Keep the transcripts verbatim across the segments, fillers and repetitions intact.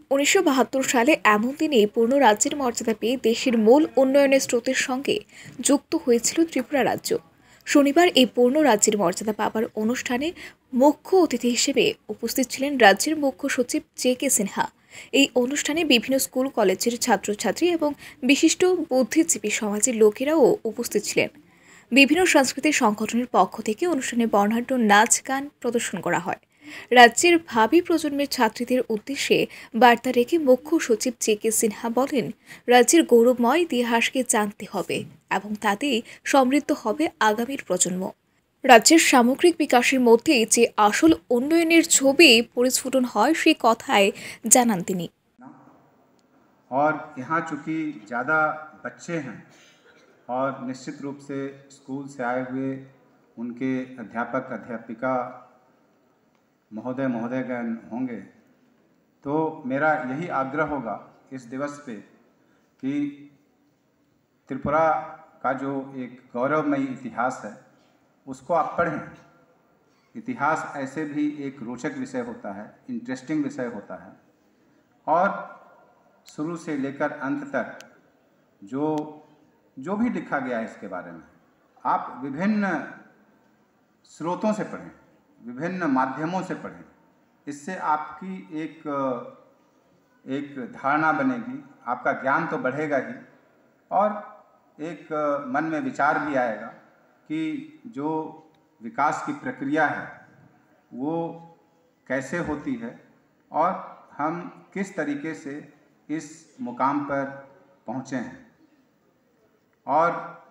উনিশশো বাহাত্তর সালে এমন দিনেই পূর্ণ রাজ্যের মর্যাদা পেয়ে দেশের মূল উন্নয়নের স্রোতের সঙ্গে যুক্ত হয়েছিল ত্রিপুরা রাজ্য। শনিবার এই পূর্ণ রাজ্যের মর্যাদা পাবার অনুষ্ঠানে মুখ্য অতিথি হিসেবে উপস্থিত ছিলেন রাজ্যের মুখ্য সচিব জে কে সিনহা। এই অনুষ্ঠানে বিভিন্ন স্কুল কলেজের ছাত্রছাত্রী এবং বিশিষ্ট বুদ্ধিজীবী সমাজের লোকেরাও উপস্থিত ছিলেন। বিভিন্ন সাংস্কৃতিক সংগঠনের পক্ষ থেকে অনুষ্ঠানে বর্ণাঢ্য নাচ গান প্রদর্শন করা হয়। রাজ্যের ভাবি প্রজন্মের ছাত্রীদের উদ্দেশ্যে বার্তা রেখে মুখ্য সচিব জে কে সিনহা বলেন, রাজ্যের গৌরবময় ইতিহাসকে জানতে হবে এবং তাতেই সমৃদ্ধ হবে আগামীর প্রজন্ম। রাজ্যের সামগ্রিক বিকাশের মধ্যে যে আসল উন্নয়নের ছবি পরিস্ফুটন হয় সেই কথাই জানান তিনি। और यहाँ चूँकि ज़्यादा बच्चे हैं और निश्चित रूप से स्कूल से आए हुए उनके अध्यापक अध्यापिका महोदय महोदयगण होंगे, तो मेरा यही आग्रह होगा इस दिवस पे कि त्रिपुरा का जो एक गौरवमयी इतिहास है उसको आप पढ़ें। इतिहास ऐसे भी एक रोचक विषय होता है, इंटरेस्टिंग विषय होता है और शुरू से लेकर अंत तक जो जो भी लिखा गया है इसके बारे में आप विभिन्न स्रोतों से पढ़ें, विभिन्न माध्यमों से पढ़ें। इससे आपकी एक एक धारणा बनेगी, आपका ज्ञान तो बढ़ेगा ही और एक मन में विचार भी आएगा कि जो विकास की प्रक्रिया है वो कैसे होती है और हम किस तरीके से इस मुकाम पर पहुँचे हैं। और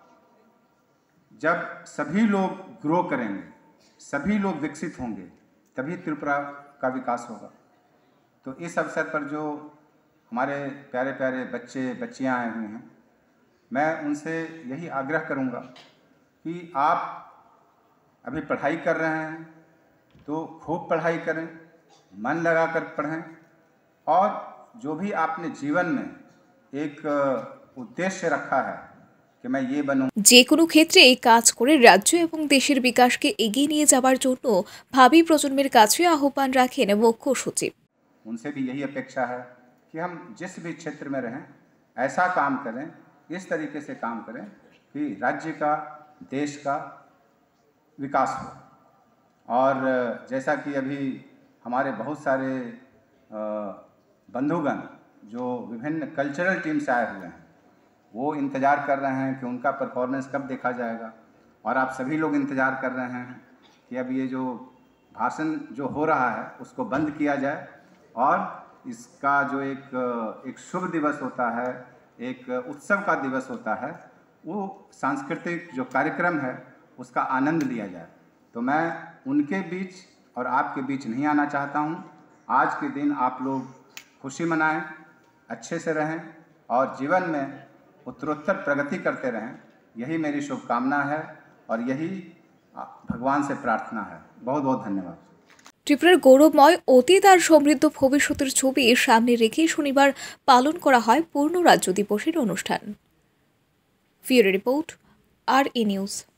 जब सभी लोग ग्रो करेंगे, सभी लोग विकसित होंगे, तभी त्रिपुरा का विकास होगा। तो इस अवसर पर जो हमारे प्यारे प्यारे बच्चे बच्चियां आए हुए हैं, मैं उनसे यही आग्रह करूंगा कि आप अभी पढ़ाई कर रहे हैं तो खूब पढ़ाई करें, मन लगाकर पढ़ें और जो भी आपने जीवन में एक उद्देश्य रखा है कि मैं ये बनूं। যে কোনো ক্ষেত্রে এই কাজ করে রাজ্য এবং দেশের বিকাশকে এগিয়ে নিয়ে যাওয়ার জন্য ভাবি প্রজন্মের কাছে আহ্বান রাখেন মুখ্য সচিব। उनसे भी यही अपेक्षा है कि हम जिस भी क्षेत्र में रहें ऐसा काम करें, इस तरीके से काम करें कि राज्य का, देश का विकास हो। और जैसा कि अभी हमारे बहुत सारे बंधुगण जो विभिन्न कल्चरल टीम से आए हुए हैं वो इंतज़ार कर रहे हैं कि उनका परफॉर्मेंस कब देखा जाएगा, और आप सभी लोग इंतज़ार कर रहे हैं कि अब ये जो भाषण जो हो रहा है उसको बंद किया जाए और इसका जो एक एक शुभ दिवस होता है, एक उत्सव का दिवस होता है, वो सांस्कृतिक जो कार्यक्रम है उसका आनंद लिया जाए। तो मैं उनके बीच और आपके बीच नहीं आना चाहता हूँ। आज के दिन आप लोग खुशी मनाएं, अच्छे से रहें और जीवन में उत्तरोत्तर प्रगति करते रहें, यही मेरी शुभकामना है और यही भगवान से प्रार्थना है। बहुत बहुत धन्यवाद। ত্রিপুরার গৌরবময় অতীত আর সমৃদ্ধ ভবিষ্যতের ছবি সামনে রেখে শনিবার পালন করা হয় পূর্ণ রাজ্য দিবসের অনুষ্ঠান। ফিউরো রিপোর্ট, আর ই নিউজ।